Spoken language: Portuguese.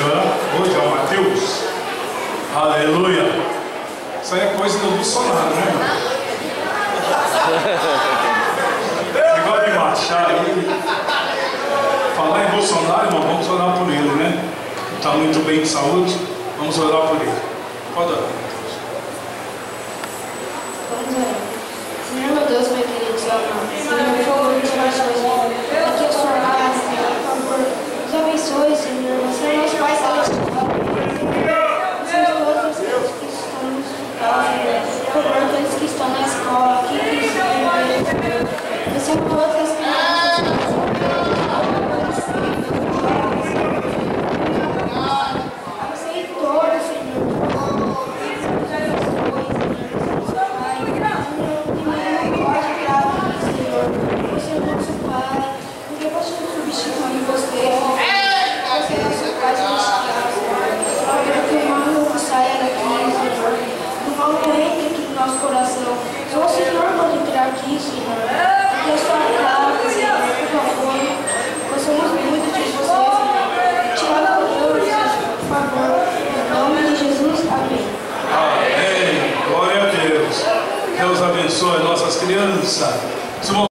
Hoje é o Mateus. Aleluia. Isso aí é coisa do Bolsonaro, né? Negócio de marchar aí. Falar em Bolsonaro, irmão, vamos orar por ele, né? Está muito bem de saúde. Vamos orar por ele. Pode orar. Vamos orar. Senhor, meu Deus, meu querido, Senhor, por favor, nos orações, aqui a sua casa, Senhor, por favor, nos abençoe, Senhor, você é nosso Pai Celestial, você é todos aqueles que estão no hospital, Senhor, por favor, aqueles que estão na escola, aqui que estão no meio, Senhor, você é todas as crianças, nosso coração. Só o Senhor pode entrar aqui, Senhor. Aqui é a sua casa, Senhor. Por favor. Gostamos muito de você, Senhor. Te adoramos, Senhor. Por favor. Em nome de Jesus. Amém. Amém. Glória a Deus. Deus abençoe nossas crianças.